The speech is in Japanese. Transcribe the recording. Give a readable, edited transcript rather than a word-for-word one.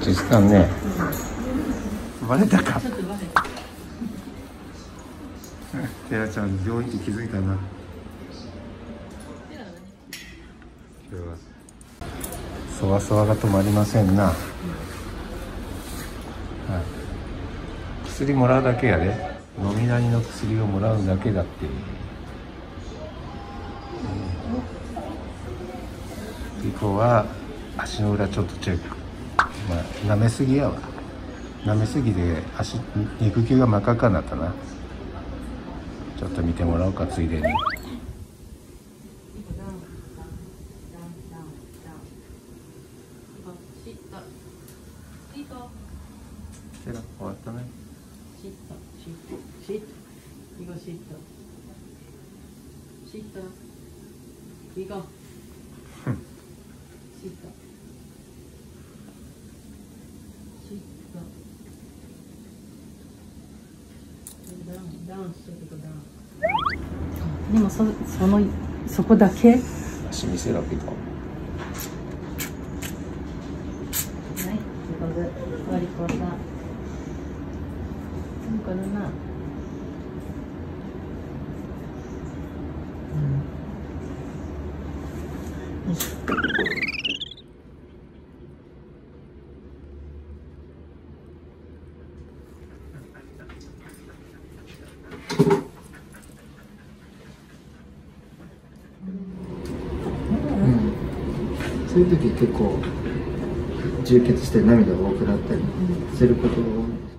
ちつかんね。バレたか。 ちょっとバレた。 テラちゃん病院って気づいたな。今日はそわそわが止まりませんな。はい、薬もらうだけやで。飲みなりの薬をもらうだけだっていう。以降は足の裏ちょっとチェック。まあ舐めすぎやわ。舐めすぎで肉球が真っ赤っかになったな。ちょっと見てもらおうか、ついでに。終わったね。 シット、シット、シット、イゴシット、シット、イゴ、シット、シット、ダウンしてくダウン。でもそこだけ。 足見せろピコ。 はい、ここで終わりこさ。これな。よいしょ。 そういう時結構充血して涙が多くなったりすることが多い。